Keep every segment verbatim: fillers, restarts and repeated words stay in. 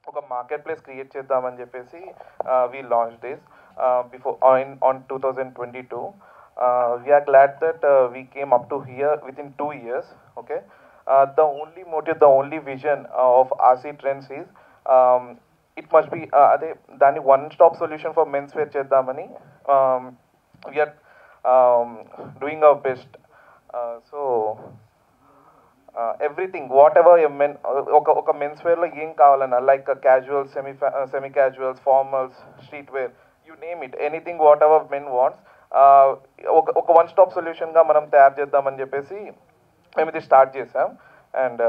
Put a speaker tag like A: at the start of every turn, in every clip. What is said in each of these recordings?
A: ఒక market place create చేద్దామని చెప్పేసి we launch this before on on two thousand twenty two. We're glad that we came up to here with in two years. Okay, the only motive, the only vision of RC trends is it must be అదే దాన్ని one stop solution for men's wear చేద్దామని we're doing our best. So everything what ever men ఒక ఒక men's వేర్లో ఏం కావాలన్నా, like casuals, semi semi casuals, formals, street wear, you name it, anything what ever men wants ఒక ఒక one stop సొల్యూషన్గా మనం తయారు చేద్దామని చెప్పేసి మేము ఇది స్టార్ట్ చేసాం. And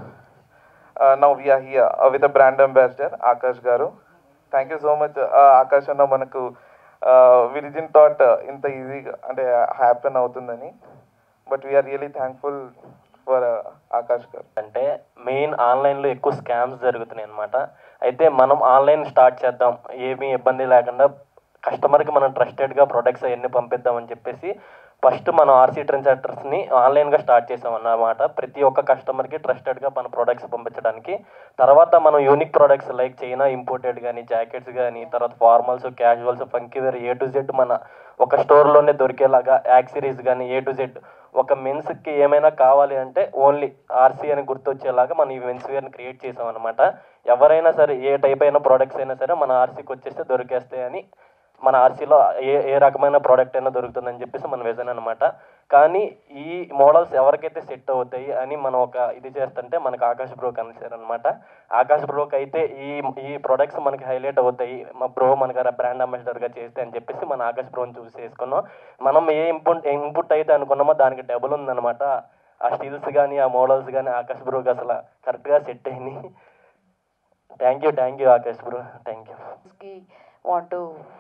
A: now we're here with a brand ambassador Akash garu. Thank you so much Akash అన్న, మనకు వి డిడ్ంట్ థాట్ ఇంత ఈజీగా అంటే హ్యాపెన్ అవుతుందని, but we're really thankful for Akash garu.
B: అంటే మెయిన్ ఆన్లైన్లో ఎక్కువ స్కామ్స్ జరుగుతున్నాయి అనమాట. అయితే మనం ఆన్లైన్ స్టార్ట్ చేద్దాం, ఏమీ ఇబ్బంది లేకుండా కస్టమర్కి మనం ట్రస్టెడ్గా ప్రొడక్ట్స్ అవన్నీ పంపిద్దామని చెప్పేసి ఫస్ట్ మనం ఆర్సీ ట్రెండ్ సెంటర్స్ని ఆన్లైన్గా స్టార్ట్ చేసాం అన్నమాట. ప్రతి ఒక్క కస్టమర్కి ట్రస్టెడ్గా మన ప్రొడక్ట్స్ పంపించడానికి. తర్వాత మనం unique products like China imported కానీ, జాకెట్స్ కానీ, తర్వాత formals, casuals, funky wear, A to Z మన ఒక స్టోర్లోనే దొరికేలాగా యాక్సరీస్ కానీ ఏ టు జెడ్ ఒక మెన్స్కి ఏమైనా కావాలి అంటే ఓన్లీ ఆర్సీ అని గుర్తొచ్చేలాగా మనం ఈ మెన్స్ వేర్ని క్రియేట్ చేసాం అనమాట. ఎవరైనా సరే ఏ టైప్ అయిన ప్రోడక్ట్స్ అయినా సరే మన ఆర్సీకి వచ్చేస్తే దొరికేస్తాయని, మన ఆర్సీలో ఏ ఏ రకమైన ప్రోడక్ట్ అయినా దొరుకుతుందని చెప్పేసి మన విజన్ అనమాట. కానీ ఈ మోడల్స్ ఎవరికైతే సెట్ అవుతాయి అని మనం ఒక ఇది చేస్తుంటే మనకు ఆకాష్ బ్రోకి అనిసారు అనమాట. ఆకాష్ బ్రోకి అయితే ఈ ఈ ప్రొడక్ట్స్ మనకి హైలైట్ అవుతాయి, మా బ్రో మనకు బ్రాండ్ అంబాసిడర్గా చేస్తే అని చెప్పేసి మన ఆకాష్ బ్రోని చూస్ చేసుకున్నాం. మనం ఏ ఇన్పుట్ ఇన్పుట్ అయితే అనుకున్నామో దానికి డబుల్ ఉందన్నమాట. ఆ స్టిల్స్ కానీ ఆ మోడల్స్ కానీ ఆకాష్ బ్రోకి అసలు కరెక్ట్గా సెట్ అయింది. Thank you thank you Akash bro, thank you.
C: Want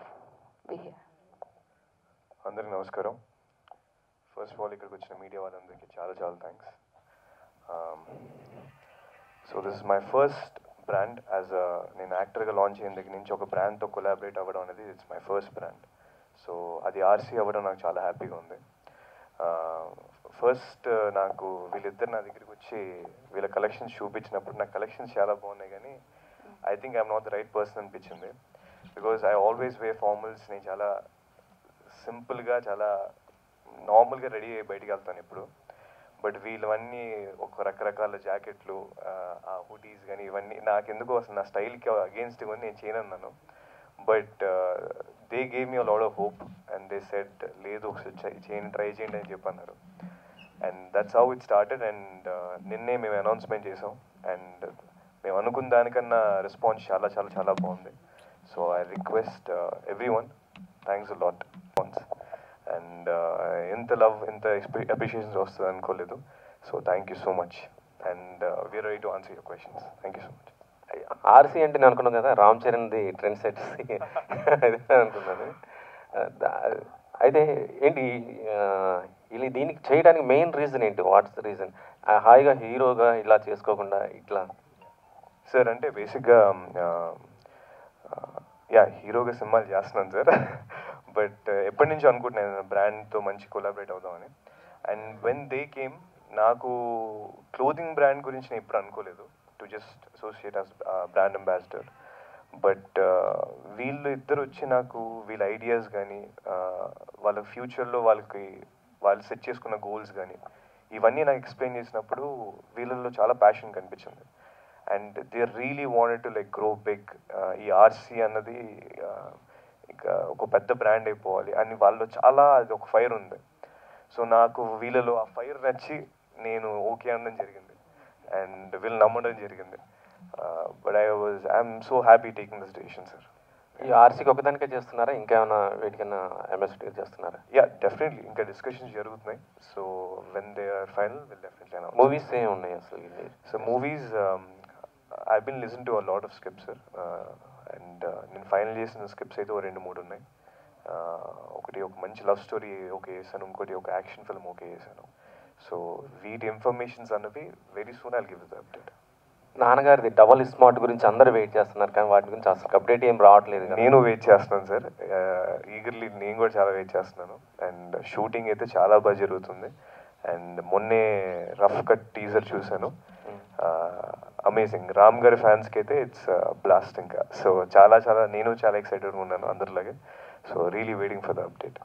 D: అందరికి నమస్కారం. ఫస్ట్ ఆఫ్ ఆల్ ఇక్కడికి వచ్చిన మీడియా వాళ్ళందరికీ చాలా చాలా thanks. So this is my first brand as a నేను యాక్టర్గా లాంచ్ అయిన దగ్గర నుంచి ఒక బ్రాండ్తో కొలాబరేట్ అవ్వడం అనేది it's my first brand. So అది ఆర్సీ అవ్వడం నాకు చాలా హ్యాపీగా ఉంది. ఫస్ట్ నాకు వీళ్ళిద్దరు నా దగ్గరికి వచ్చి వీళ్ళ కలెక్షన్స్ చూపించినప్పుడు నాకు కలెక్షన్స్ చాలా బాగున్నాయి, కానీ I think I'm not the right person అనిపించింది. Because I always wear formals. నేను చాలా సింపుల్గా చాలా నార్మల్గా రెడీ అయ్యి బయటికి వెళ్తాను ఇప్పుడు. బట్ వీళ్ళవన్నీ ఒక రకరకాల జాకెట్లు, ఆ హుడీస్ కానీ ఇవన్నీ నాకు ఎందుకో అసలు నా స్టైల్కి అగేన్స్ట్ ఇవన్నీ నేను చేయనన్నాను. But they gave me a lot of hope and they said లేదు ఒకసారి చేయండి, ట్రై చేయండి అని చెప్పన్నారు. And that's how it started. And నిన్నే మేము అనౌన్స్మెంట్ చేసాం అండ్ మేము అనుకున్న దానికన్నా రెస్పాన్స్ చాలా చాలా చాలా బాగుంది. So I request everyone, thanks a lot once. And ఎంత లవ్ ఎంత అప్రిషియేషన్స్ వస్తుంది అనుకోలేదు. So thank you so much and we're ready to answer your questions. Thank you so much.
E: RC అంటే నేను అనుకున్నాను కదా రామ్ చరణ్ది ట్రెండ్ సెట్స్ అనుకున్నాను. అయితే ఏంటి ఇలా దీనికి చేయడానికి మెయిన్ రీజన్ ఏంటి? What's the reason? హాయిగా హీరోగా ఇలా చేసుకోకుండా ఇట్లా
D: సార్ అంటే బేసిక్గా యా హీరోగా సినిమాలు చేస్తున్నాను సార్. బట్ ఎప్పటి నుంచో అనుకుంటున్నాను బ్రాండ్తో మంచి కొలాబరేట్ అవుదామని. అండ్ వెన్ దే కేమ్, నాకు క్లోదింగ్ బ్రాండ్ గురించి నేను ఎప్పుడు అనుకోలేదు to just associate as brand ambassador. But వీళ్ళు ఇద్దరు వచ్చి నాకు వీళ్ళ ఐడియాస్ కానీ వాళ్ళ ఫ్యూచర్లో వాళ్ళకి వాళ్ళు సెట్ చేసుకున్న గోల్స్ కానీ ఇవన్నీ నాకు ఎక్స్ప్లెయిన్ చేసినప్పుడు వీళ్ళల్లో చాలా ప్యాషన్ కనిపించింది. And they really wanted to like grow big. ఈ ఆర్సీ అన్నది ఇక ఒక పెద్ద బ్రాండ్ అయిపోవాలి అని వాళ్ళు చాలా అది ఒక ఫైర్ ఉంది. సో నాకు వీళ్ళలో ఆ ఫైర్ నచ్చి నేను ఓకే అనడం జరిగింది అండ్ వీళ్ళు నమ్మడం జరిగింది. But I was I'm so happy taking this decision sir.
E: ఈ ఆర్సీకి ఒకదానికే చేస్తున్నారా, ఇంకేమైనా వీటికైనా ఎంఎస్టీ చేస్తున్నారా?
D: యా డెఫినెట్లీ ఇంకా డిస్కషన్స్ జరుగుతున్నాయి. So when they are final will definitely announce.
E: Movies ఏమి ఉన్నాయి అసలు?
D: So movies I been listen to a lot of scripts sir. And నేను ఫైనల్ చేసిన స్క్రిప్ట్స్ అయితే ఓ రెండు మూడు ఉన్నాయి. ఒకటి ఒక మంచి లవ్ స్టోరీ ఓకే చేశాను, ఇంకోటి ఒక యాక్షన్ ఫిల్మ్ ఓకే చేశాను. సో వీటి ఇన్ఫర్మేషన్స్ అన్నవి very soon I'll give the update.
E: నాన్నగారిది డబల్ స్మార్ట్ గురించి అందరూ వెయిట్ చేస్తున్నారు, కానీ వాటి గురించి అసలు అప్డేట్ ఏం రావట్లేదు.
D: నేను వెయిట్ చేస్తున్నాను సార్, ఈగర్లీ నేను కూడా చాలా వెయిట్ చేస్తున్నాను. అండ్ షూటింగ్ అయితే చాలా బాగా జరుగుతుంది. అండ్ మొన్నే రఫ్ కట్ టీజర్ చూశాను, అమేజింగ్. రామ్ గారి ఫ్యాన్స్కి అయితే ఇట్స్ బ్లాస్ట్ ఇంకా. సో చాలా చాలా నేను చాలా ఎక్సైటెడ్గా ఉన్నాను అందరిలాగే. So really waiting for the update.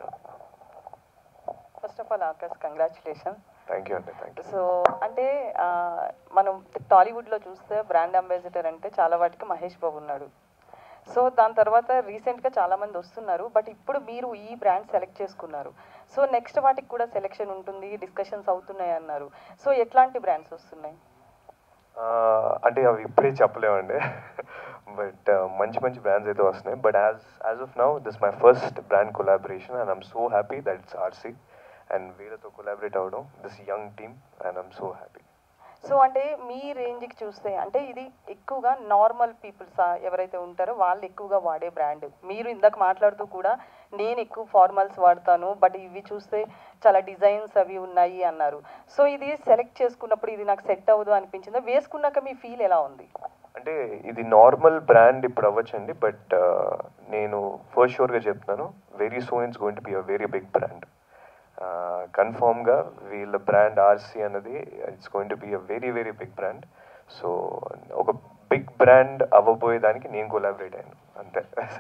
C: First of all Akash, congratulation.
D: Thank you అండి. Thank you.
C: సో అంటే మనం టాలీవుడ్లో చూస్తే బ్రాండ్ అంబాసిడర్ అంటే చాలా వాటికి మహేష్ బాబు ఉన్నాడు. సో దాని తర్వాత రీసెంట్గా చాలామంది వస్తున్నారు, బట్ ఇప్పుడు మీరు ఈ బ్రాండ్ సెలెక్ట్ చేసుకున్నారు. సో నెక్స్ట్ వాటికి కూడా సెలెక్షన్ ఉంటుంది, డిస్కషన్స్ అవుతున్నాయి అన్నారు. సో ఎట్లాంటి బ్రాండ్స్ వస్తున్నాయి?
D: అంటే అవి ఇప్పుడే చెప్పలేమండి, బట్ మంచి మంచి బ్రాండ్స్ అయితే వస్తున్నాయి. But as as of now this my first brand collaboration and I'm so happy that it's RC and వీళ్ళతో కొలాబరేట్ అవ్వడం, this young team, and I'm so happy.
C: So అంటే మీ రేంజ్కి చూస్తే అంటే ఇది ఎక్కువగా నార్మల్ పీపుల్స్ ఎవరైతే ఉంటారో వాళ్ళు ఎక్కువగా వాడే బ్రాండ్. మీరు ఇందాక మాట్లాడుతూ కూడా నేను ఎక్కువ ఫార్మల్స్ వాడతాను, బట్ ఇవి చూస్తే చాలా డిజైన్స్ అవి ఉన్నాయి అన్నారు. సో ఇది సెలెక్ట్ చేసుకున్నప్పుడు ఇది నాకు సెట్ అవ్వదు అనిపించిందా? వేసుకున్నాక మీ ఫీల్ ఎలా ఉంది?
D: అంటే ఇది నార్మల్ బ్రాండ్ ఇప్పుడు అవ్వచ్చండి, బట్ నేను ఫస్ట్ షూర్గా చెప్తున్నాను, very soon it's going to be a very big brand. కన్ఫామ్గా వీళ్ళ బ్రాండ్ ఆర్సీ అన్నది it's going to be a very very big brand. So ఒక బిగ్ బ్రాండ్ అవ్వబోయేదానికి నేను కొలాబరేట్ అయ్యాను అంతే.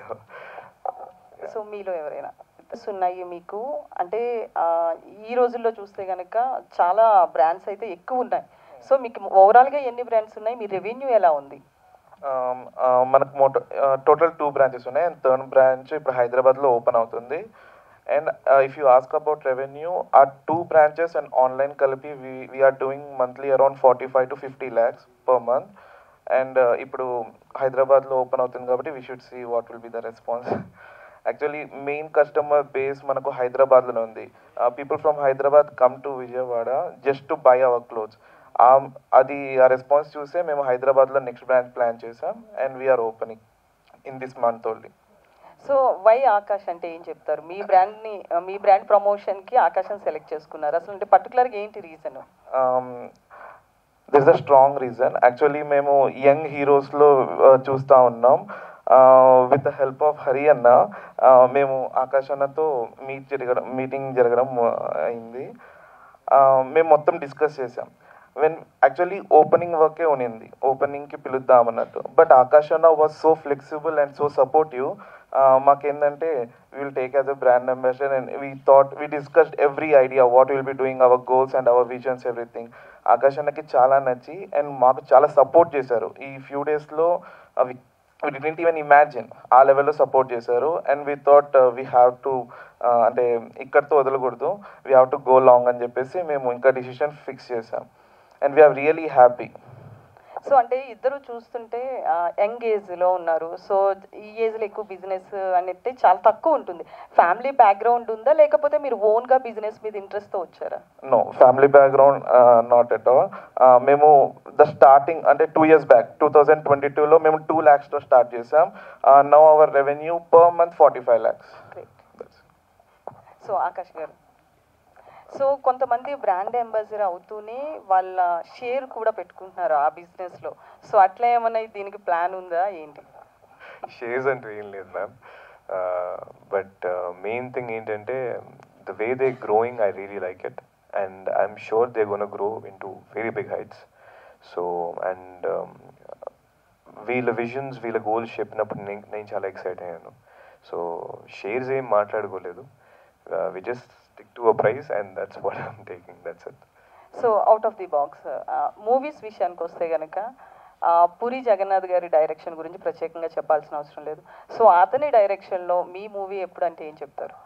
C: సో మీలో ఎవరైనా ఉన్నాయి మీకు అంటే ఈ రోజుల్లో చూస్తే కనుక చాలా బ్రాండ్స్ అయితే ఎక్కువ ఉన్నాయి. సో మీకు ఓవరాల్గా ఎన్ని బ్రాండ్స్ ఉన్నాయి? మీ రెవెన్యూ ఎలా ఉంది?
A: మనకు మోటో టోటల్ టూ బ్రాంచెస్ ఉన్నాయి, అండ్ థర్డ్ బ్రాంచ్ ఇప్పుడు హైదరాబాద్లో ఓపెన్ అవుతుంది. And uh, if you ask about revenue, our two branches and online Kalpi, we, we are doing monthly around forty-five to fifty lakhs per month. And uh, ipudu Hyderabad lo open avutundi kabatti we should see what will be the response. Actually main customer base manaku Hyderabad lo undi. Uh, people from Hyderabad come to Vijayawada just to buy our clothes. Um, adi a response chuse memu Hyderabad lo next branch plan chesam and we are opening in this month only.
C: So why Akash అంటే ఏం చెప్తారు? మీ బ్రాండ్ని మీ brand ప్రమోషన్కి ఆకాశం select చేసుకున్నారు, అసలు అంటే పర్టికులర్గా ఏంటి reason?
A: This is a strong reason. Actually మేము యంగ్ హీరోస్లో చూస్తూ ఉన్నాం. With the help of Hari అన్న మేము ఆకాష్ అన్నతో మీట్ జరగడం మీటింగ్ జరగడం అయింది. మేము మొత్తం డిస్కస్ చేసాం. వెన్ యాక్చువల్లీ ఓపెనింగ్ వర్కే ఉన్నింది, ఓపెనింగ్కి పిలుద్దామన్నట్టు. బట్ ఆకాష్ అన్న was so flexible and so supportive. మాకేంటంటే will take as a brand ambassador and we thought we discussed every idea what will be doing our goals and our visions everything. Akash అన్నకి చాలా నచ్చి and మాకు చాలా support చేశారు. ఈ few డేస్లో వి didn't even imagine ఆ లెవెల్లో సపోర్ట్ చేశారు. And we thought we have to అంటే ఇక్కడితో వదలకూడదు, we have to go long అని చెప్పేసి మేము ఇంకా డిసిషన్ ఫిక్స్ చేసాం. And we are really happy.
C: So అంటే ఇద్దరు చూస్తుంటే యంగ్ ఏజ్లో ఉన్నారు. సో ఈ ఏజ్లో ఎక్కువ బిజినెస్ అనేది చాలా తక్కువ ఉంటుంది. ఫ్యామిలీ బ్యాక్గ్రౌండ్ ఉందా, లేకపోతే మీరు ఓన్గా బిజినెస్ మీద ఇంట్రెస్ట్తో వచ్చారా?
A: No, family background not at all. మేము ద స్టార్టింగ్ అంటే two years back two thousand twenty టూలో మేము టూ ల్యాక్స్తో స్టార్ట్ చేసాం. Now our revenue per month forty five lakhs.
C: So Akash గారు, సో కొంతమంది బ్రాండ్ అంబాసిడర్ అవుతూనే వాళ్ళ షేర్ కూడా పెట్టుకుంటున్నారు ఆ బిజినెస్లో. సో అట్లా ఏమన్నా దీనికి ప్లాన్ ఉందా ఏంటి?
D: షేర్స్ అంటూ ఏం లేదు మ్యామ్, బట్ మెయిన్ థింగ్ ఏంటంటే the way they growing I really like it and I'm sure they gonna grow in to very big heights. So and వీళ్ళ విజన్స్ వీళ్ళ గోల్స్ చెప్పినప్పుడు నేను నేను చాలా ఎక్సైట్ అయ్యాను. సో షేర్స్ ఏం మాట్లాడుకోలేదు, we just stick to a price and that's what I'm taking, that's it.
C: So out of the box movies విషయానికి వస్తే కనుక పూరి జగన్నాథ్ గారి డైరెక్షన్ గురించి ప్రత్యేకంగా చెప్పాల్సిన అవసరం లేదు. సో అతని డైరెక్షన్లో మీ మూవీ ఎప్పుడు అంటే ఏం చెప్తారు?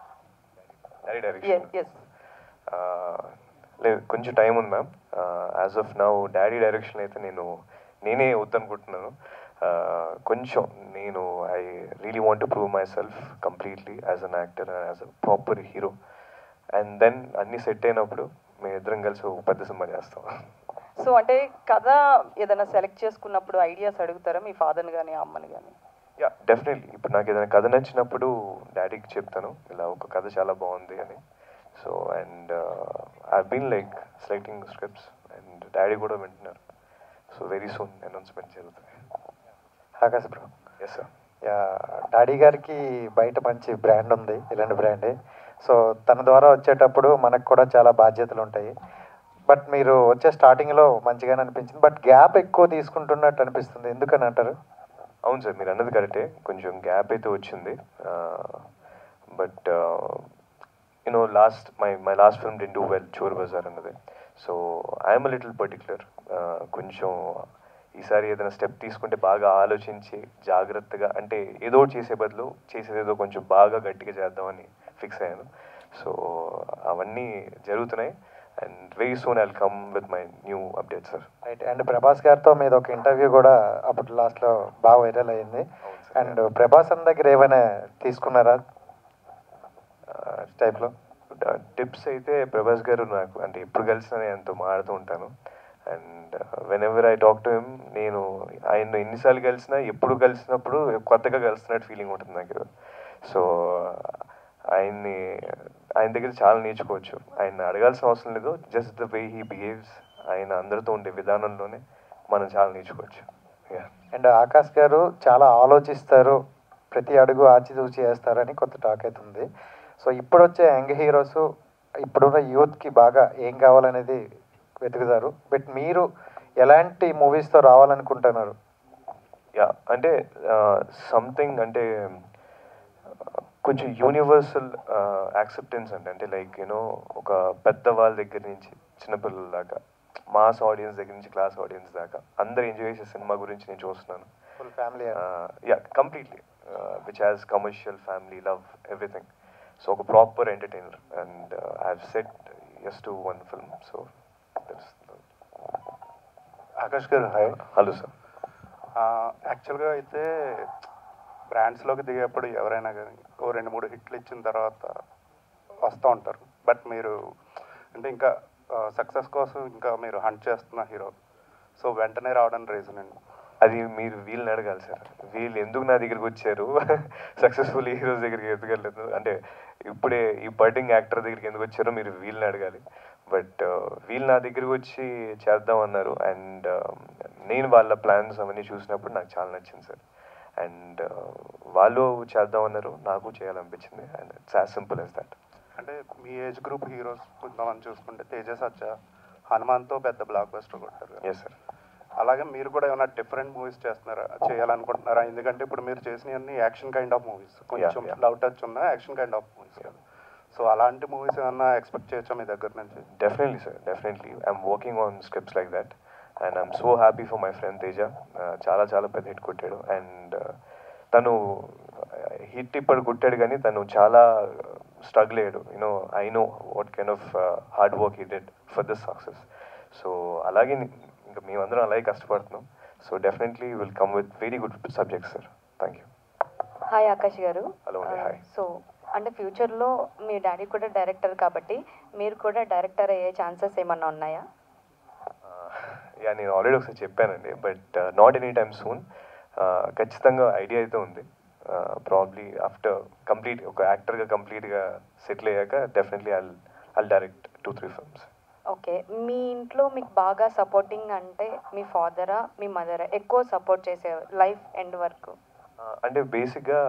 D: లేదు, కొంచెం టైం ఉంది ma'am. As of now daddy direction అయితే నేను నేనే వద్దనుకుంటున్నాను. కొంచెం నేను I really want to prove myself completely as an actor and as a proper hero. And then అన్నీ సెట్ అయినప్పుడు మేము ఇద్దరం కలిసి ఒక పెద్ద సినిమా చేస్తాం.
C: సో అంటే కథ ఏదైనా సెలెక్ట్ చేసుకున్నప్పుడు ఐడియాస్ అడుగుతారా మీ ఫాదర్ని కానీ అమ్మని కానీ?
D: Yeah, definitely. ఇప్పుడు నాకు ఏదైనా కథ నచ్చినప్పుడు డాడీకి చెప్తాను ఇలా ఒక కథ చాలా బాగుంది అని. So and I been like selecting scripts and daddy కూడా వింటున్నారు. సో వెరీ సూన్ అనౌన్స్మెంట్ జరుగుతుంది.
F: Akash bro.
D: Yes sir.
F: Yeah, daddy గారికి బయట మంచి బ్రాండ్ ఉంది, ఇలాంటి బ్రాండే. సో తన ద్వారా వచ్చేటప్పుడు మనకు కూడా చాలా బాధ్యతలు ఉంటాయి. బట్ మీరు వచ్చే స్టార్టింగ్లో మంచిగానే అనిపించింది, బట్ గ్యాప్ ఎక్కువ తీసుకుంటున్నట్టు అనిపిస్తుంది, ఎందుకని అంటారు?
D: అవును సార్, మీరు అన్నది కరెక్టే, కొంచెం గ్యాప్ అయితే వచ్చింది. But you know last my my last film డి డూ వెల్, చోర్ బజార్ అన్నది. So I'm a little particular. కొంచెం ఈసారి ఏదైనా స్టెప్ తీసుకుంటే బాగా ఆలోచించి జాగ్రత్తగా, అంటే ఏదో చేసే బదులు చేసేది ఏదో కొంచెం బాగా గట్టిగా చేద్దామని ఫిక్స్ అయ్యాను. సో అవన్నీ జరుగుతున్నాయి. And very soon I will come with my new update sir.
F: Right. And Prabhas గారితో మీద ఒక ఇంటర్వ్యూ కూడా అప్పుడు లాస్ట్లో బాగా వైరల్ అయ్యింది. అండ్ ప్రభాస్ అన్న దగ్గర ఏమైనా తీసుకున్నారా టైప్లో
D: టిప్స్? అయితే ప్రభాస్ గారు నాకు అంటే ఎప్పుడు కలిసినా నేను ఎంతో మాడుతూ ఉంటాను. And whenever I talk to him, నేను ఆయన ఎన్నిసార్లు కలిసినా ఎప్పుడు కలిసినప్పుడు కొత్తగా కలుస్తున్నట్టు ఫీలింగ్ ఉంటుంది నాకు. సో ఆయన్ని ఆయన దగ్గర చాలా నేర్చుకోవచ్చు. ఆయన అడగాల్సిన అవసరం లేదు, just the way he behaves, ఆయన అందరితో ఉండే విధానంలోనే మనం చాలా నేర్చుకోవచ్చు.
F: అండ్ ఆకాష్ గారు చాలా ఆలోచిస్తారు, ప్రతి అడుగు ఆచితూచి చేస్తారని కొత్త టాక్ అవుతుంది. సో ఇప్పుడు వచ్చే యంగ్ హీరోస్ ఇప్పుడున్న యూత్కి బాగా ఏం కావాలనేది వెతుకుతారు, బట్ మీరు ఎలాంటి మూవీస్తో రావాలనుకుంటున్నారు?
D: యా, అంటే సంథింగ్ అంటే కొంచెం యూనివర్సల్ యాక్సెప్టెన్స్ అండి. అంటే లైక్ యూనో ఒక పెద్ద వాళ్ళ దగ్గర నుంచి చిన్నపిల్లల దాకా, మాస్ ఆడియన్స్ దగ్గర నుంచి క్లాస్ ఆడియన్స్ దాకా అందరు ఎంజాయ్ చేసే సినిమా గురించి నేను చూస్తున్నాను.
F: Full family.
D: Yeah, completely, which has commercial, family, love, everything. So ఒక proper entertainer. And I have set yes to one film. So
G: Akash గారు హాయ్.
D: Hello sir.
G: యాక్చువల్గా అయితే బ్రాండ్స్లోకి దిగేప్పుడు ఎవరైనా కానీ ఓ రెండు మూడు హిట్లు ఇచ్చిన తర్వాత వస్తూ ఉంటారు. బట్ మీరు అంటే ఇంకా సక్సెస్ కోసం ఇంకా మీరు హంట్ చేస్తున్న హీరో, సో వెంటనే రావడానికి రీజన్ అండి?
D: అది మీరు వీళ్ళని అడగాలి సార్. వీళ్ళు ఎందుకు నా దగ్గరికి వచ్చారు, సక్సెస్ఫుల్ హీరోస్ దగ్గరికి ఎందుకు వెళ్ళలేదు, అంటే ఇప్పుడే ఈ బర్డింగ్ యాక్టర్ దగ్గరికి ఎందుకు వచ్చారో మీరు వీళ్ళని అడగాలి. బట్ వీళ్ళు నా దగ్గరికి వచ్చి చేద్దాం అన్నారు. అండ్ నేను వాళ్ళ ప్లాన్స్ అవన్నీ చూసినప్పుడు నాకు చాలా నచ్చింది సార్. అండ్ వాళ్ళు చేద్దాం అన్నారు, నాకు చేయాలనిపించింది. And it's as simple as that.
G: అంటే మీ ఏజ్ గ్రూప్ హీరోస్ కొంతమంది చూసుకుంటే తేజ సజ్జ హనుమాన్తో పెద్ద బ్లాక్ బస్టర్ కొట్టారు.
D: Yes sir.
G: అలాగే మీరు కూడా ఏమైనా డిఫరెంట్ మూవీస్ చేస్తున్నారా, చేయాలనుకుంటున్నారా? ఎందుకంటే ఇప్పుడు మీరు చేసినవన్నీ యాక్షన్ కైండ్ ఆఫ్ మూవీస్, కొంచెం లవ్ టచ్ ఉన్న యాక్షన్ కైండ్ ఆఫ్ మూవీస్ కదా. సో అలాంటి మూవీస్ ఏమన్నా ఎక్స్పెక్ట్ చేయొచ్చా మీ దగ్గర నుంచి?
D: Definitely sir, definitely. I'm working on scripts like that. And I'm so happy for my friend Teja. చాలా చాలా పెద్ద హిట్ కొట్టాడు. అండ్ తను హిట్ ఇప్పుడు కొట్టాడు కానీ తను చాలా స్ట్రగుల్ అయ్యాడు. You know I know what kind of hard work he did for this success. So అలాగే ఇంకా మేమందరం అలాగే కష్టపడుతున్నాం. So definitely will come with very good subjects sir. Thank you.
C: Hi Akash గారు.
D: హలో అండి. హాయ్.
C: సో అంటే ఫ్యూచర్లో మీ డాడీ కూడా డైరెక్టర్ కాబట్టి మీరు కూడా డైరెక్టర్ అయ్యే ఛాన్సెస్ ఏమన్నా ఉన్నాయా?
D: యా, నేను ఆల్రెడీ ఒకసారి చెప్పానండి, but not any time soon. ఖచ్చితంగా ఐడియా అయితే ఉంది. ప్రాబ్లీ ఆఫ్టర్ కంప్లీట్ ఒక యాక్టర్గా కంప్లీట్గా సెటిల్ అయ్యాక definitely I'll I'll direct two three films.
C: Okay, మీ ఇంట్లో మీకు బాగా సపోర్టింగ్ అంటే మీ ఫాదరా మీ మదరా ఎక్కువ సపోర్ట్ చేసే లైఫ్ ఎండ్ వరకు?
D: అంటే బేసిక్గా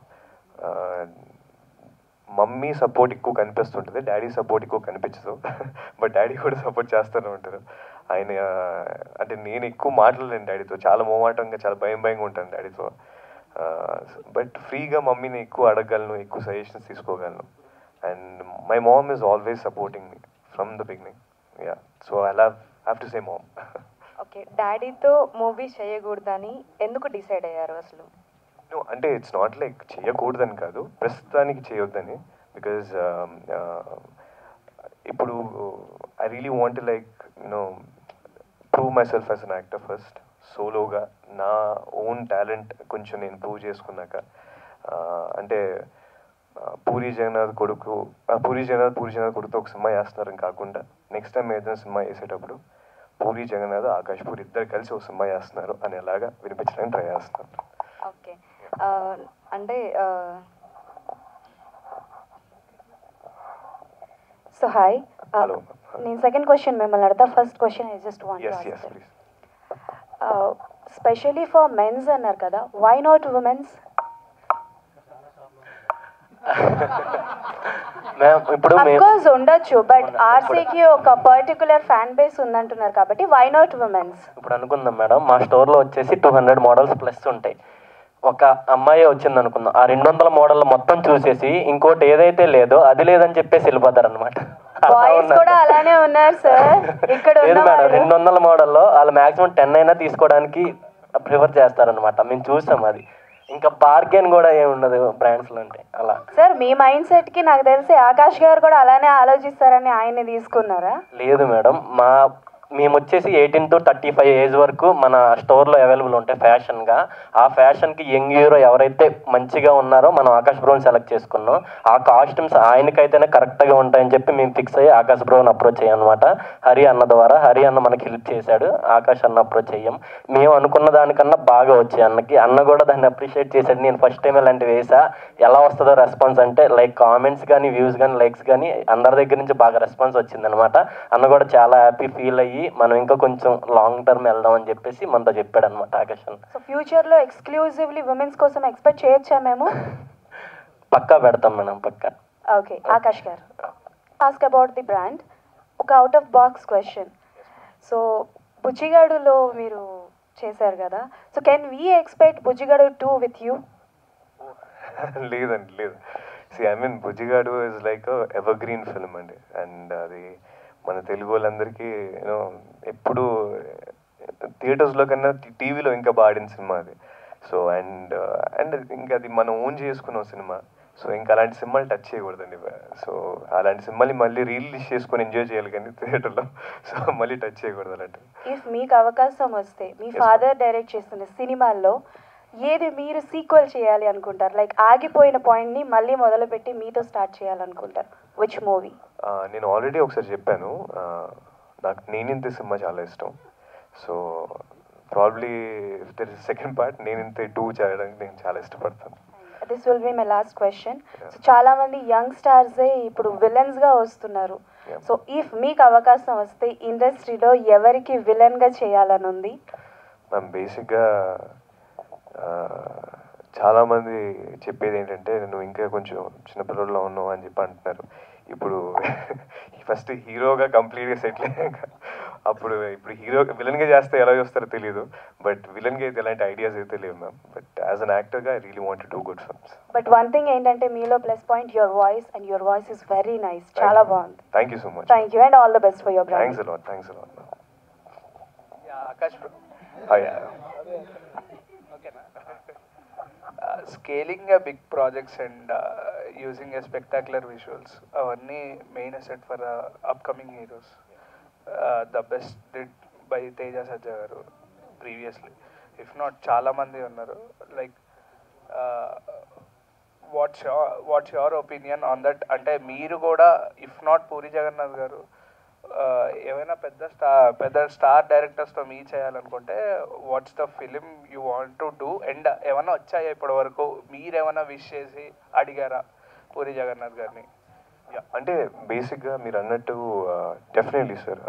D: మమ్మీ సపోర్ట్ ఎక్కువ కనిపిస్తుంటుంది, డాడీ సపోర్ట్ ఎక్కువ కనిపించదు. బట్ డాడీ కూడా సపోర్ట్ చేస్తూనే ఉంటారు. ఆయన అంటే నేను ఎక్కువ మాట్లాడలేను డాడీతో, చాలా మోమాటంగా చాలా భయం భయంగా ఉంటాను డాడీతో. బట్ ఫ్రీగా మమ్మీని ఎక్కువ అడగగలను, ఎక్కువ సజెషన్స్ తీసుకోగలను. And my mom is always supporting me from the beginning. Yeah, so I love have to say mom.
C: Okay, డాడీతో మూవీస్ చేయకూడదని ఎందుకు డిసైడ్ అయ్యారు అసలు?
D: అంటే ఇట్స్ నాట్ లైక్ చేయకూడదని కాదు, ప్రస్తుతానికి చేయొద్దని. బికాజ్ ఇప్పుడు I really want like you know prove myself as an actor first. సోలోగా నా ఓన్ టాలెంట్ కొంచెం నేను ప్రూవ్ చేసుకున్నాక, అంటే పూరి జగన్నాథ్ కొడుకు పూరి జగన్నాథ్ పూరి జగన్నాథ్ కొడుకుతో ఒక సినిమా వేస్తున్నారని కాకుండా నెక్స్ట్ టైం ఏదైనా సినిమా వేసేటప్పుడు పూరి జగన్నాథ్ ఆకాష్ పూరి ఇద్దరు కలిసి ఒక సినిమా వేస్తున్నారు అనేలాగా వినిపించడానికి ట్రై చేస్తున్నాను.
C: ఓకే, అంటే సో హాయ్,
D: హలో.
C: నేను సెకండ్ క్వశ్చన్ మిమ్మల్ని అడతా. First question I just want to ask, specially for mens అన్నారు కదా, వై నాట్ ఉమెన్స్?
B: మ్యామ్ ఇప్పుడు
H: అఫ్
B: మేము
H: కోర్స్ ఉండొచ్చు, బట్ ఆర్సీకి ఒక పర్టికులర్ ఫ్యాన్ బేస్ ఉందంటున్నారు కాబట్టి వై నాట్ ఉమెన్స్?
B: ఇప్పుడు అనుకుందాం మేడం, మా స్టోర్లో వచ్చేసి టూ హండ్రెడ్ మోడల్స్ ప్లస్ ఉంటాయి. ఒక అమ్మాయి వచ్చింది అనుకుందాం, ఆ రెండు వందల మోడల్ మొత్తం చూసేసి ఇంకోటి ఏదైతే లేదో అది లేదని చెప్పేసి వెళ్ళిపోతారు అనమాట.
H: బాయ్స్ కూడా అలానే ఉన్నారు సార్ ఇక్కడ
B: లేదు
H: ఉన్న
B: మేడం,
H: వాళ్ళు.
B: రెండు వందల మోడల్లో వాళ్ళు మాక్సిమం టెన్ అయినా తీసుకోవడానికి ప్రిఫర్ చేస్తారనమాట. మేము చూసాం అది. ఇంకా బార్గెన్ కూడా ఏమి ఉండదు బ్రాండ్స్లో అంటే అలా.
H: సార్ మీ మైండ్ సెట్ కి నాకు తెలిసి ఆకాష్ గారు కూడా అలానే ఆలోచిస్తారని ఆయన్ని తీసుకున్నారా?
B: లేదు మేడం, మా మేము వచ్చేసి eighteen to thirty five age వరకు మన స్టోర్లో అవైలబుల్ ఉంటాయి ఫ్యాషన్గా. ఆ ఫ్యాషన్కి యంగ్ హీరో ఎవరైతే మంచిగా ఉన్నారో మనం ఆకాష్ బ్రోని సెలెక్ట్ చేసుకున్నాం. ఆ కాస్ట్యూమ్స్ ఆయనకైతేనే కరెక్ట్గా ఉంటాయని చెప్పి మేము ఫిక్స్ అయ్యి ఆకాష్ బ్రోని అప్రోచ్ అయ్యాం అనమాట. హరి అన్న ద్వారా. హరి అన్న మనకి హెల్ప్ చేశాడు, ఆకాష్ అన్న అప్రోచ్ అయ్యాం. మేము అనుకున్న దానికన్నా బాగా వచ్చాయి అన్నకి. అన్న కూడా దాన్ని అప్రిషియేట్ చేశాడు. నేను ఫస్ట్ టైం ఇలాంటివి వేసా, ఎలా వస్తుందో రెస్పాన్స్ అంటే లైక్ కామెంట్స్ కానీ వ్యూస్ కానీ లైక్స్ కానీ అందరి దగ్గర నుంచి బాగా రెస్పాన్స్ వచ్చిందనమాట. అన్న కూడా చాలా హ్యాపీ ఫీల్ అయ్యి మనం ఇంకా కొంచెం లాంగ్ టర్మ్ వెళ్దాం అని చెప్పేసి మనతో చెప్పాడు అనమాట ఆకాష్ అన్న.
H: సో ఫ్యూచర్ లో ఎక్స్క్లూజివ్లీ ఉమెన్స్ కోసం ఎక్స్పెక్ట్ చేయొచ్చా మేము?
B: పక్కా పెడతాం మేడం, పక్కా.
H: ఓకే ఆకాష్ గారు, ఆస్క్ అబౌట్ ది బ్రాండ్. ఒక out of box question. So బుజ్జిగాడులో మీరు చేశారు కదా, so can we expect Bujjigadu two with you?
D: లేదండి, లేదు. See I mean Bujjigadu is like evergreen film అండి. అండ్ అది మన తెలుగు వాళ్ళందరికీ యూనో ఎప్పుడు థియేటర్స్లో కన్నా టీవీలో ఇంకా బాగా ఆడిన సినిమా అది. సో అండ్ అండ్ ఇంకా అది మనం ఓన్ చేసుకున్న సినిమా. సో ఇంకా అలాంటి సినిమాలు టచ్ చేయకూడదండి. సో అలాంటి సినిమాని మళ్ళీ రిలీజ్ చేసుకొని ఎంజాయ్ చేయాలి కానీ థియేటర్లో. సో మళ్ళీ టచ్ చేయకూడదు అలాంటివి.
H: ఇఫ్ మీకు అవకాశం వస్తే మీ ఫాదర్ డైరెక్ట్ చేస్తున్న సినిమాల్లో ఏది మీరు సీక్వెల్ చేయాలి అనుకుంటారు? లైక్ ఆగిపోయిన పాయింట్ని మళ్ళీ మొదలుపెట్టి మీతో స్టార్ట్ చేయాలనుకుంటారు? Which movie?
D: నేను ఆల్రెడీ ఒకసారి చెప్పాను, నాకు నేనింతే సినిమా చాలా ఇష్టం. So probably if there is second part Neninthe two చేయడానికి నేను చాలా ఇష్టపడతాను.
H: This will be my last question. So చాలా మంది యంగ్ స్టార్సే ఇప్పుడు విలన్స్గా వస్తున్నారు. సో ఇఫ్ మీకు అవకాశం వస్తే ఇండస్ట్రీలో ఎవరికి విలన్గా చేయాలని ఉంది?
D: మ్యామ్ బేసిక్గా చాలామంది చెప్పేది ఏంటంటే నువ్వు ఇంకా కొంచెం చిన్నపిల్లల్లో ఉన్నావు అని చెప్పి అంటున్నారు. ఇప్పుడు ఫస్ట్ హీరోగా కంప్లీట్గా సెటిల్ అయ్యాక అప్పుడు ఇప్పుడు హీరో విలన్గా చేస్తే ఎలా చూస్తారో తెలియదు. బట్ విలన్గా అయితే ఎలాంటి ఐడియాస్ అయితే లేవు మ్యామ్. బట్ యాజ్ అన్ యాక్టర్గా I really want to do good films.
H: But one thing ఏంటంటే మీలో plus point your voice, and your voice is very nice. చాలా బాగుంది.
D: Thank you so much.
H: Thank you and all the best for your brand.
D: Thanks a lot. Thanks a lot.
I: Akash bro, scaling big projects and using a spectacular visuals అవన్నీ main asset for upcoming heroes. The best did by Teja Sajja గారు previously, if not చాలా మంది ఉన్నారు. Like what's your what's your opinion on that? అంటే మీరు కూడా if not puri Jagannath గారు ఏమైనా పెద్ద స్టార్ పెద్ద స్టార్ డైరెక్టర్స్తో మీ చేయాలనుకుంటే what's the film you want to do? And ఏమైనా వచ్చాయా ఇప్పటి వరకు? మీరేమైనా విష్ చేసి అడిగారా పూరి జగన్నాథ్ గారిని?
D: అంటే బేసిక్గా మీరు అన్నట్టు definitely sir,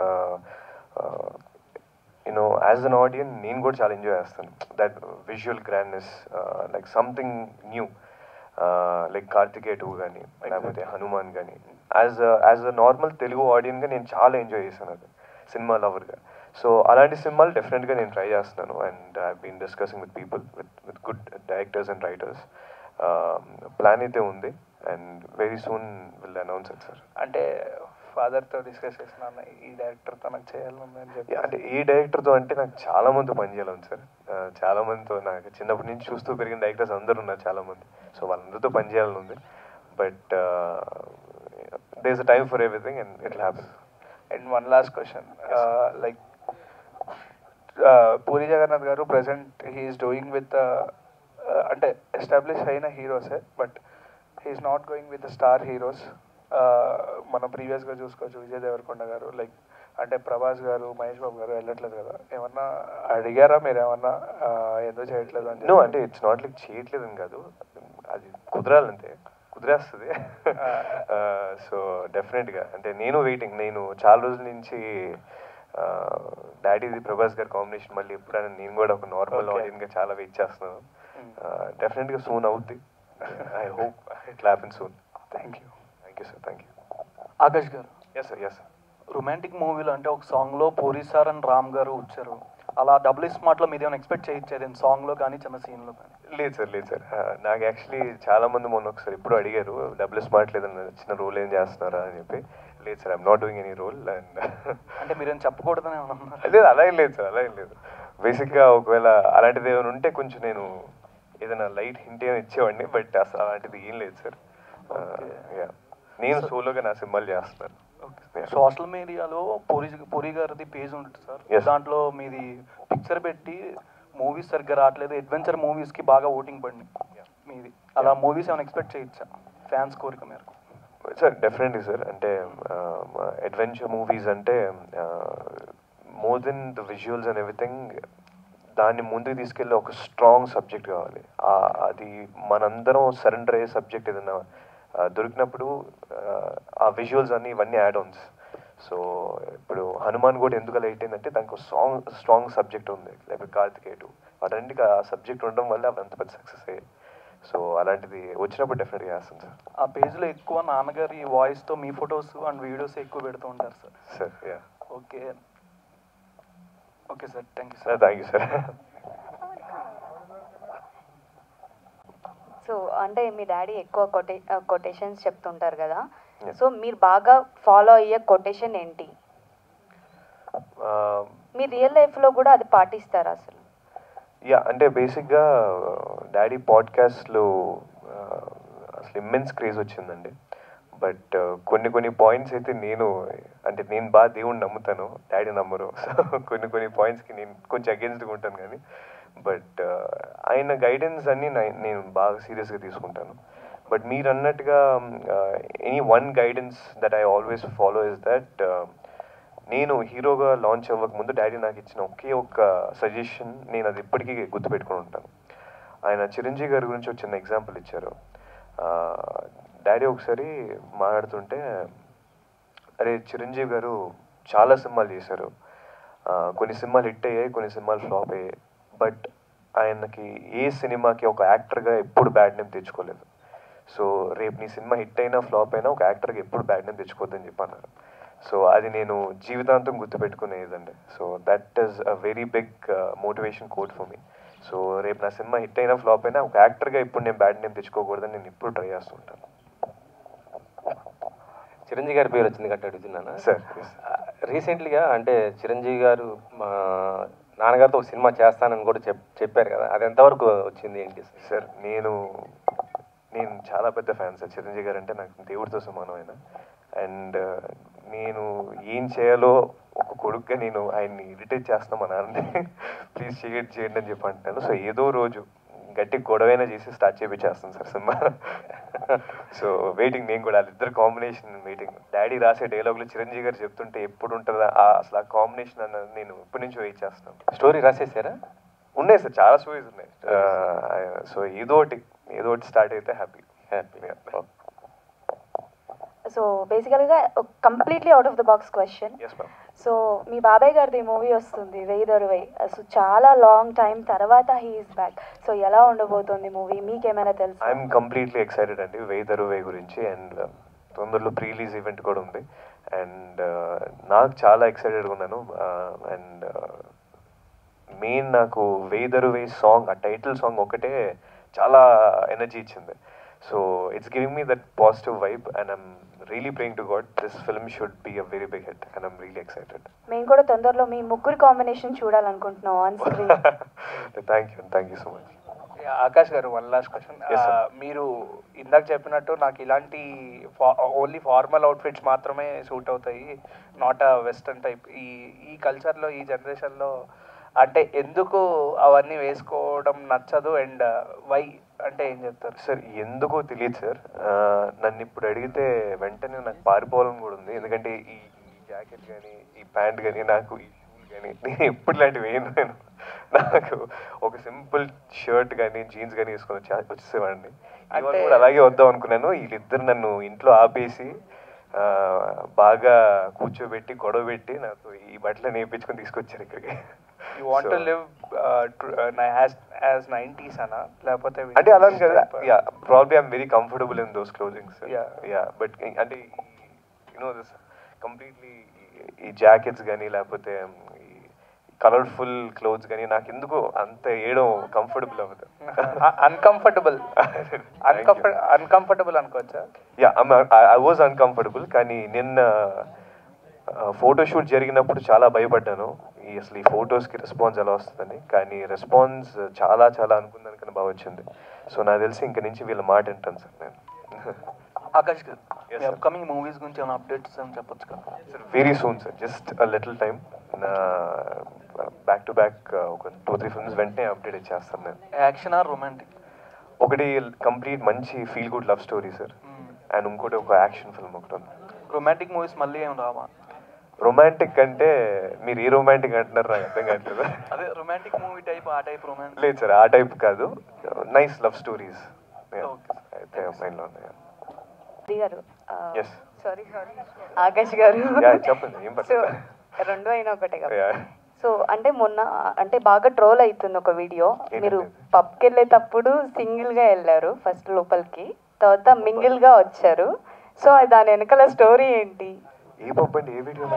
D: you know as an audience నేను కూడా చాలా ఎంజాయ్ చేస్తాను. దట్ విజువల్ గ్రాండ్నెస్, like something new, like Karthikeya two కానీ లేకపోతే హనుమాన్ కానీ as as a normal Telugu ఆడియన్గా నేను చాలా ఎంజాయ్ చేశాను అది సినిమా లవర్గా. సో అలాంటి సినిమాలు డెఫినెట్గా నేను ట్రై చేస్తున్నాను. And I been discussing with people with with good directors and writers. Plan అయితే ఉంది and very soon will announce it sir.
I: అంటే ఫాదర్తో డిస్కస్ చేస్తున్నాను ఈ డైరెక్టర్తో నాకు చేయాలని అని చెప్పి.
D: అంటే ఈ డైరెక్టర్తో అంటే నాకు చాలా మందితో పనిచేయాలని సార్. చాలా మందితో నాకు చిన్నప్పటి నుంచి చూస్తూ పెరిగిన డైరెక్టర్స్ అందరూ ఉన్నారు చాలామంది. సో వాళ్ళందరితో పనిచేయాలని ఉంది. But there is a time for everything and it will happen.
I: And one last question, like Puri Jagannath గారు ప్రెసెంట్ హీఈస్ డూయింగ్ విత్ అంటే ఎస్టాబ్లిష్ అయిన హీరోసే, but he's not going with the star heroes. మనం ప్రీవియస్గా చూసుకోవచ్చు విజయ్ దేవరకొండ గారు, లైక్ అంటే ప్రభాస్ గారు, మహేష్ బాబు గారు వెళ్ళట్లేదు కదా. ఏమన్నా అడిగారా మీరు? ఏమన్నా ఎందుకు చేయట్లేదు అని?
D: నో, అంటే ఇట్స్ నాట్ లైక్ చేయట్లేదు అని కాదు, అది కుదరాలంతే, కుదిరేస్తుంది. సో డెఫినెట్గా అంటే నేను వెయిటింగ్. నేను చాలా రోజుల నుంచి డాడీది ప్రభాస్ గారి కాంబినేషన్ మళ్ళీ ఎప్పుడైనా నేను కూడా ఒక నార్మల్ ఆడియన్గా చాలా వెయిట్ చేస్తున్నాను. డెఫినెట్గా సూన్ అవుద్ది, I hope. It happen soon.
I: Thank you.
D: Thank you sir. Thank you.
I: Akash గారు,
D: yes sir. Yes sir.
I: Romantic మూవీలో అంటే ఒక సాంగ్లో పూరి సార్ అండ్ రామ్ గారు వచ్చారు, అలా డబుల్ స్మార్ట్లో మీరు ఏమైనా ఎక్స్పెక్ట్ చేయొచ్చేది సాంగ్లో కానీ చిన్న సీన్లో కానీ?
D: లేదు సార్, లేదు సార్. నాకు యాక్చువల్లీ చాలా మంది మొన్న ఒకసారి ఇప్పుడు అడిగారు డబుల్ స్మార్ట్ లేదన్న చిన్న రోల్ ఏం చేస్తున్నారా అని చెప్పి. లేదు sir, I'm not doing any role. And
I: అంటే మీరేం చెప్పకూడదని ఏమన్నా?
D: లేదు, అలా ఏం లేదు సార్, అలా ఏం లేదు. బేసిక్గా ఒకవేళ అలాంటిది ఏమైనా ఉంటే కొంచెం నేను ఏదైనా లైట్ హింట్ ఏమైనా ఇచ్చేవాడిని, బట్ అసలు అలాంటిది ఏం లేదు సార్. నేను సోలోగా నా సినిమాలు చేస్తున్నాను.
I: సోషల్ మీడియాలో పూరి పూరి గారిది పేజ్ ఉంటుంది సార్, దాంట్లో మీది పిక్చర్ పెట్టి మూవీస్ సరిగ్గా రావట్లేదు, అడ్వెంచర్ మూవీస్కి బాగా ఓటింగ్ పడింది మీది. అలా మూవీస్ ఏమైనా ఎక్స్పెక్ట్ చేయొచ్చా ఫ్యాన్స్ కోరిక మేరకు?
D: Sir definitely sir. అంటే అడ్వెంచర్ మూవీస్ అంటే more than the visuals and everything, దాన్ని ముందుకు తీసుకెళ్ళి ఒక స్ట్రాంగ్ సబ్జెక్ట్ కావాలి. అది మనందరం సరెండర్ అయ్యే సబ్జెక్ట్ ఏదైనా దొరికినప్పుడు ఆ విజువల్స్ అన్ని ఇవన్నీ యాడ్ ఆన్స్. సో ఇప్పుడు హనుమాన్ కూడా ఎందుకు అలా ఏంటంటే దానికి ఒక సాంగ్ స్ట్రాంగ్ సబ్జెక్ట్ ఉంది, లేకపోతే కార్తికేయుడు, వాటన్నిటికీ ఆ సబ్జెక్ట్ ఉండడం వల్ల అవి అంత పెద్ద సక్సెస్ అయ్యాయి. సో అలాంటిది వచ్చినప్పుడు డెఫినెట్గా చేస్తాను సార్.
I: ఆ పేజ్లో ఎక్కువ నాన్నగారి వాయిస్తో మీ ఫొటోస్ అండ్ వీడియోస్ ఎక్కువ పెడుతూ ఉంటారు sir.
D: Sir yeah.
I: Okay okay sir, thank you
D: sir. Thank you sir.
H: So అంటే మీ డాడీ ఎక్కువ కొటే కొటేషన్స్ చెప్తుంటారు కదా, సో మీరు బాగా ఫాలో అయ్యే కొటేషన్ ఏంటి? మీ రియల్ లైఫ్లో కూడా అది పాటిస్తారా అసలు?
D: యా, అంటే బేసిక్గా డాడీ పాడ్కాస్ట్లో అసలు ఇమ్మెన్స్ క్రేజ్ వచ్చిందండి. బట్ కొన్ని కొన్ని పాయింట్స్ అయితే నేను అంటే నేను బాగా దేవుణ్ణి నమ్ముతాను, డాడీ నమ్మరు. సో కొన్ని కొన్ని పాయింట్స్కి నేను కొంచెం అగేన్స్ట్గా ఉంటాను. కానీ బట్ ఆయన గైడెన్స్ అన్ని నేను బాగా సీరియస్గా తీసుకుంటాను. బట్ మీరు అన్నట్టుగా any one guidance that I always follow is that, నేను హీరోగా లాంచ్ అవ్వక ముందు డాడీ నాకు ఇచ్చిన ఒకే ఒక్క సజెషన్, నేను అది ఇప్పటికీ గుర్తుపెట్టుకుని ఉంటాను. ఆయన చిరంజీవి గారి గురించి ఒక చిన్న ఎగ్జాంపుల్ ఇచ్చారు. డాడీ ఒకసారి మాట్లాడుతుంటే, అరే చిరంజీవి గారు చాలా సినిమాలు చేశారు, కొన్ని సినిమాలు హిట్ అయ్యాయి, కొన్ని సినిమాలు ఫ్లాప్ అయ్యాయి, బట్ ఆయనకి ఏ సినిమాకి ఒక యాక్టర్గా ఎప్పుడు బ్యాడ్ నేమ్ తెచ్చుకోలేదు. సో రేపు నీ సినిమా హిట్ అయినా ఫ్లాప్ అయినా ఒక యాక్టర్గా ఎప్పుడు బ్యాడ్ నేమ్ తెచ్చుకోవద్దని చెప్పన్నారు. సో అది నేను జీవితాంతం గుర్తుపెట్టుకునేదండి. So that is a very big motivation code for me. So రేపు నా సినిమా హిట్ అయినా ఫ్లాప్ అయినా ఒక యాక్టర్గా ఇప్పుడు నేను బ్యాడ్ నేమ్ తెచ్చుకోకూడదని నేను ఇప్పుడు ట్రై చేస్తుంటాను.
E: చిరంజీవి గారి పేరు వచ్చింది కాబట్టి అడుగుతున్నాను
D: సార్.
E: రీసెంట్లీగా అంటే చిరంజీవి గారు నాన్నగారితో ఒక సినిమా చేస్తానని కూడా చెప్ చెప్పారు కదా, అది ఎంతవరకు వచ్చింది ఏంటి
D: సార్? నేను నేను చాలా పెద్ద ఫ్యాన్ సార్ చిరంజీవి గారు అంటే, నాకు దేవుడితో సమానమైన. అండ్ నేను ఏం చేయాలో ఒక కొడుకుగా నేను ఆయన్ని ఇరిటేట్ చేస్తున్నా మా నాన్నని, ప్లీజ్ చేయండి చేయండి అని చెప్పి అంటున్నాను. సో ఏదో రోజు గట్టి గొడవైనా చేసి స్టార్ట్ చేయించేస్తాను సార్ సినిమా. సో వెయిటింగ్, నేను కూడా వాళ్ళిద్దరు కాంబినేషన్ వెయిటింగ్. డాడీ రాసే డైలాగులు చిరంజీవి గారు చెప్తుంటే ఎప్పుడు ఉంటుందా అసలు ఆ కాంబినేషన్ అన్నది నేను ఇప్పటి నుంచి వెయిట్ చేస్తున్నాను.
E: స్టోరీ రాసేసారా?
D: ఉన్నాయి సార్, చాలా స్టోరీస్ ఉన్నాయి. సో ఏదో ఒకటి ఏదో ఒకటి స్టార్ట్ అయితే హ్యాపీ హ్యాపీ
H: సో బేసికల్గా completely out of the box question.
D: Yes ma'am.
H: So మీ బాబాయ్ గారిది మూవీ వస్తుంది వెయ్యి దొరవై, సో చాలా లాంగ్ టైం తర్వాత హీ ఈస్ బ్యాక్. సో ఎలా ఉండబోతుంది మూవీ, మీకేమైనా తెలుసు?
D: ఐఎమ్ కంప్లీట్లీ ఎక్సైటెడ్ అండి వెయ్యి దొరవై గురించి. అండ్ తొందరలో ప్రీ రిలీజ్ ఈవెంట్ కూడా ఉంది. అండ్ నాకు చాలా ఎక్సైటెడ్గా ఉన్నాను. అండ్ మెయిన్ నాకు వెయ్యి దొరవై సాంగ్, ఆ టైటిల్ సాంగ్ ఒకటే చాలా ఎనర్జీ ఇచ్చింది. So it's giving me that positive vibe and I'm really praying to God this film should be a very big hit and I'm really excited.
H: మేము కూడా తొందరలో మీ ముగ్గురు కాంబినేషన్ చూడాలనుకుంటున్నాం on screen.
D: Thank you thank you so much.
I: Akash గారు, one last question. మీరు ఇందాక చెప్పినట్టు నాకు ఇలాంటి ఓన్లీ ఫార్మల్ అవుట్ఫిట్స్ మాత్రమే సూట్ అవుతాయి, నాట్ అ వెస్టర్న్ టైప్. ఈ ఈ కల్చర్లో ఈ జనరేషన్లో అంటే ఎందుకు అవన్నీ వేసుకోవడం నచ్చదు అండ్ వై అంటే ఏం చెప్తారు
D: సార్? ఎందుకో తెలియదు సార్. నన్ను ఇప్పుడు అడిగితే వెంటనే నాకు పారిపోవాలని కూడా ఉంది. ఎందుకంటే ఈ జాకెట్ కానీ ఈ ప్యాంట్ కానీ నాకు ఈ షూలు కానీ నేను ఎప్పుడు ఇలాంటివి వేయను. నేను నాకు ఒక సింపుల్ షర్ట్ కానీ జీన్స్ కానీ వేసుకొని వచ్చి వచ్చేసేవాడిని. ఇవాళ కూడా అలాగే వద్దాం అనుకున్నాను. వీళ్ళిద్దరు నన్ను ఇంట్లో ఆపేసి బాగా కూర్చోబెట్టి గొడవ పెట్టి నాకు ఈ బట్టలు నేర్పించుకొని తీసుకొచ్చారు ఇక్కడికి.
I: You want to live as as nineties అనా లేకపోతే
D: అంటే అలా కదా yeah probably I'm very comfortable in those clothings yeah but అంటే యూనో దిస్ కంప్లీట్లీ ఈ జాకెట్స్ కానీ లేకపోతే కలర్ఫుల్ క్లోత్స్ కానీ నాకు ఎందుకు అంత వేయడం కంఫర్టబుల్ అవ్వదు.
I: అన్కంఫర్టబుల్ అన్కంఫర్ట్ అన్కంఫర్టబుల్ అనుకోవచ్చా?
D: Yeah I was uncomfortable. కానీ నిన్న ఫోటోషూట్ జరిగినప్పుడు చాలా భయపడ్డాను ఈ అసలు ఈ ఫొటోస్కి రెస్పాన్స్ ఎలా వస్తుందని. కానీ రెస్పాన్స్ చాలా చాలా అనుకున్నాను బాగా వచ్చింది. సో నాకు తెలిసి ఇంక నుంచి వీళ్ళ మాట వింటాను సార్ నేను.
J: ఆకాష్ గారు అప్కమింగ్ మూవీస్ గురించి ఏమైనా అప్డేట్స్ ఏమైనా చెప్పొచ్చు కదా
D: sir? Very soon sir, just a little time. Back to back ఒక టూ త్రీ ఫిల్మ్స్ వెంటనే అప్డేట్ ఇచ్చేస్తాను నేను.
J: Action or romantic?
D: ఒకటి కంప్లీట్ మంచి feel good love story sir, and ఇంకోటి ఒక యాక్షన్ ఫిల్మ్ ఒకటి ఉంది.
J: రొమాంటిక్ మూవీస్ మళ్ళీ ఏం రావా?
D: రొమాంటిక్ అంటే మీరు ఏ రొమాంటిక్ అంటున్నారు నాకు అర్థం కావట్లేదు.
J: అదే రొమాంటిక్ మూవీ టైప్ ఆ టైప్ రొమాంటిక్
D: లేదు సార్, ఆ టైప్ కాదు, నైస్ లవ్ స్టోరీస్ అయితే మైండ్లో ఉన్నాయి.
C: సారీ సారీ ఆకాష్ గారు
D: చెప్పండి. ఏం
C: సో రెండు అయినా ఒకటే కదా. సో అంటే మొన్న అంటే బాగా ట్రోల్ అవుతుంది ఒక వీడియో, మీరు పబ్కి వెళ్ళేటప్పుడు సింగిల్ గా వెళ్ళారు ఫస్ట్ లోపలికి, తర్వాత మింగిల్ గా వచ్చారు. సో దాని వెనకాల స్టోరీ ఏంటి?
D: ఏ పబ్ అండి, ఏ వీడియో?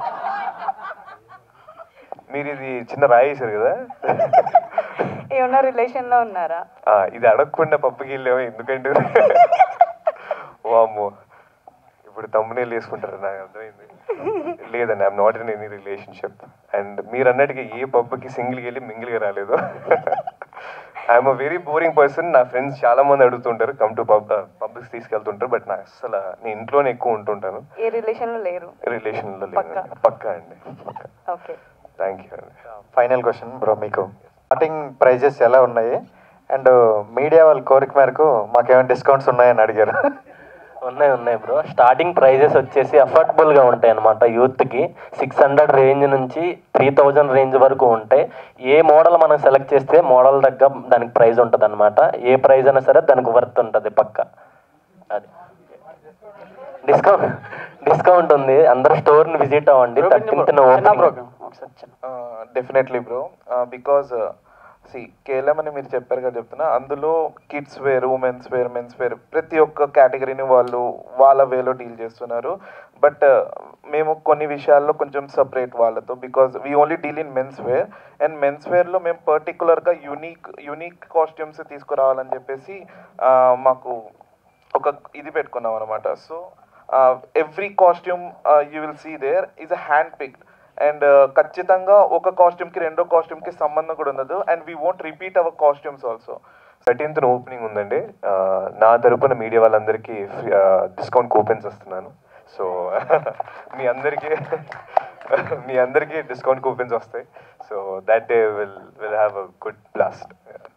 D: మీరు ఇది చిన్న రాయేశారు కదా,
C: ఏమన్నా రిలేషన్ లో ఉన్నారా?
D: ఇది అడగకుండా పబ్కి వెళ్ళాము ఎందుకంటే వామ్మో ఇప్పుడు తమ్మునేలు వేసుకుంటారు నాకు అర్థమైంది. లేదండి, I'm not in any relationship. And మీరు అన్నట్టుగా ఏ పబ్కి సింగిల్కి వెళ్ళి మింగిల్గా రాలేదు. I'm a very boring person. నా ఫ్రెండ్స్ చాలా మంది అడుగుతుంటారు కమ్ టు పబ్ పబ్కి తీసుకెళ్తుంటారు, బట్ నాకు అసలు నేను ఇంట్లోనే ఎక్కువ ఉంటుంటాను.
C: ఏ రిలేషన్ లో లేరు?
D: రిలేషన్ లో లేదు. పక్కా అండి, పక్కా.
C: ఓకే,
D: థ్యాంక్ యూ అండి.
F: ఫైనల్ క్వశ్చన్ బ్రో, మీకు స్టార్టింగ్ ప్రైజెస్ ఎలా ఉన్నాయి? అండ్ మీడియా వాళ్ళ కోరిక మేరకు మాకేమైనా డిస్కౌంట్స్ ఉన్నాయని అడిగారు.
B: ఉన్నాయి ఉన్నాయి బ్రో. స్టార్టింగ్ ప్రైజెస్ వచ్చేసి అఫోర్డబుల్గా ఉంటాయి అనమాట. యూత్కి సిక్స్ హండ్రెడ్ రేంజ్ నుంచి త్రీ థౌజండ్ రేంజ్ వరకు ఉంటాయి. ఏ మోడల్ మనం సెలెక్ట్ చేస్తే మోడల్ దగ్గర దానికి ప్రైజ్ ఉంటుంది అనమాట. ఏ ప్రైజ్ అయినా సరే దానికి వర్త్ ఉంటుంది పక్క. అది డిస్కౌంట్ డిస్కౌంట్ ఉంది. అందరూ స్టోర్ని విజిట్ అవ్వండి. Thirteenth opening.
A: Definitely bro, because C KLM అని మీరు చెప్పారు కదా చెప్తున్నా, అందులో kids wear, women's wear, men's wear ప్రతి ఒక్క కేటగిరీని వాళ్ళు వాళ్ళ వేలో డీల్ చేస్తున్నారు. బట్ మేము కొన్ని విషయాల్లో కొంచెం సపరేట్ వాళ్ళతో, because we only deal in men's wear. And men's వేర్లో మేము పర్టికులర్గా యూనిక్ యూనిక్ కాస్ట్యూమ్స్ తీసుకురావాలని చెప్పేసి మాకు ఒక ఇది పెట్టుకున్నాం అనమాట. So every costume you will see there is a hand picked. And ఖచ్చితంగా ఒక కాస్ట్యూమ్కి రెండో కాస్ట్యూమ్కి సంబంధం కూడా ఉండదు. And we won't repeat our costumes also.
D: Thirteenth opening ఉందండి. నా తరపున మీడియా వాళ్ళందరికీ డిస్కౌంట్ కూపెన్స్ వస్తున్నాను. సో మీ అందరికీ మీ అందరికీ డిస్కౌంట్ కూపెన్స్ వస్తాయి. So that day will will have a good blast.